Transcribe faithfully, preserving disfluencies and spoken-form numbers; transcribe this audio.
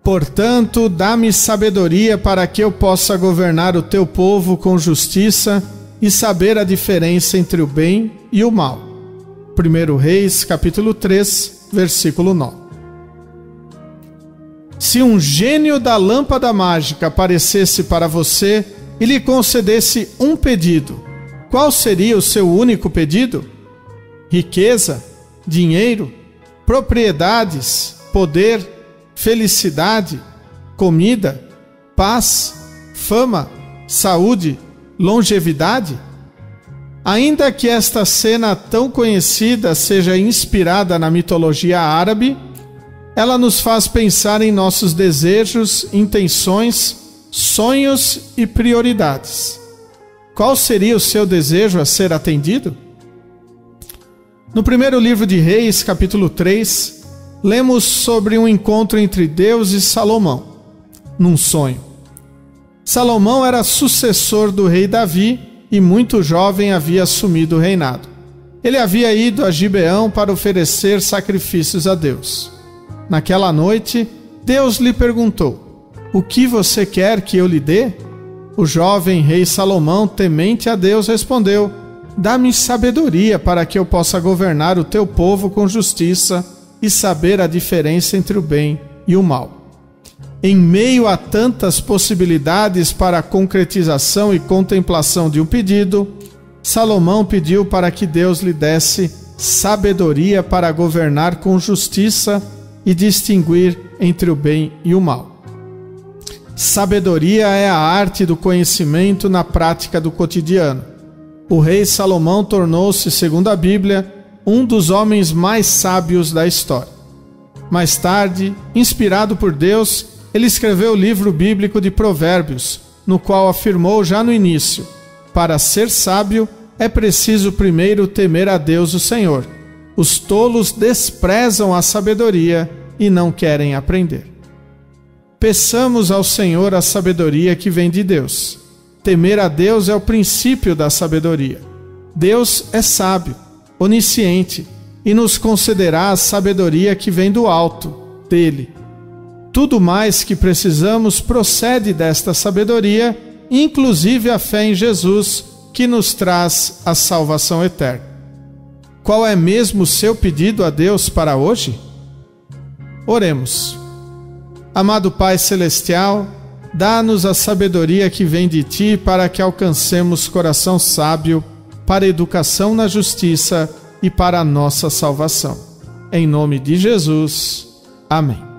Portanto, dá-me sabedoria para que eu possa governar o teu povo com justiça e saber a diferença entre o bem e o mal. primeiro Reis, capítulo três, versículo nove. Se um gênio da lâmpada mágica aparecesse para você e lhe concedesse um pedido, qual seria o seu único pedido? Riqueza, dinheiro, propriedades, poder, felicidade, comida, paz, fama, saúde, longevidade? Ainda que esta cena tão conhecida seja inspirada na mitologia árabe, ela nos faz pensar em nossos desejos, intenções, sonhos e prioridades. Qual seria o seu desejo a ser atendido? No primeiro livro de Reis, capítulo três, lemos sobre um encontro entre Deus e Salomão, num sonho. Salomão era sucessor do rei Davi e muito jovem havia assumido o reinado. Ele havia ido a Gibeão para oferecer sacrifícios a Deus. Naquela noite, Deus lhe perguntou: "O que você quer que eu lhe dê?" O jovem rei Salomão, temente a Deus, respondeu: "Dá-me sabedoria para que eu possa governar o teu povo com justiça e saber a diferença entre o bem e o mal." Em meio a tantas possibilidades para a concretização e contemplação de um pedido, Salomão pediu para que Deus lhe desse sabedoria para governar com justiça e distinguir entre o bem e o mal. Sabedoria é a arte do conhecimento na prática do cotidiano. O rei Salomão tornou-se, segundo a Bíblia, um dos homens mais sábios da história. Mais tarde, inspirado por Deus, ele escreveu o livro bíblico de Provérbios, no qual afirmou já no início: "Para ser sábio, é preciso primeiro temer a Deus o Senhor. Os tolos desprezam a sabedoria e não querem aprender." Peçamos ao Senhor a sabedoria que vem de Deus. Temer a Deus é o princípio da sabedoria. Deus é sábio, onisciente, e nos concederá a sabedoria que vem do alto, dele. Tudo mais que precisamos procede desta sabedoria, inclusive a fé em Jesus, que nos traz a salvação eterna. Qual é mesmo o seu pedido a Deus para hoje? Oremos. Amado Pai Celestial, dá-nos a sabedoria que vem de Ti para que alcancemos coração sábio para a educação na justiça e para a nossa salvação. Em nome de Jesus. Amém.